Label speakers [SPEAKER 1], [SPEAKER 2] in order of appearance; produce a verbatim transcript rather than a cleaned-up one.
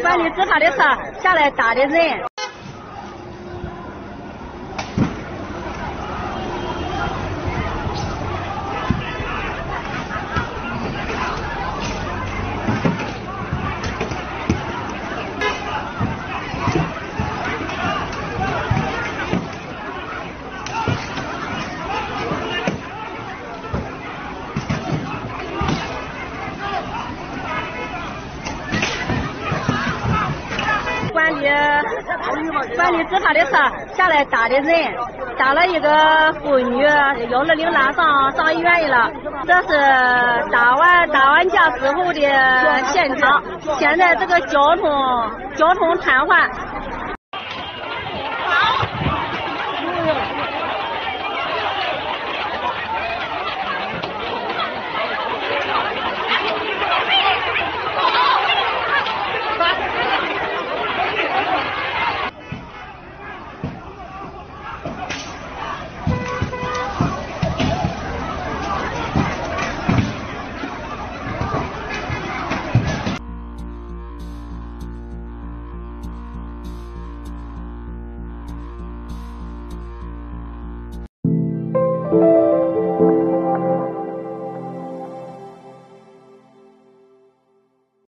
[SPEAKER 1] 管理执法的车下来打的人。管理管理执法的车下来打的人，打了一个妇女，幺二零拉上上医院去了。这是打完打完架之后的现场，现在这个交通交通瘫痪。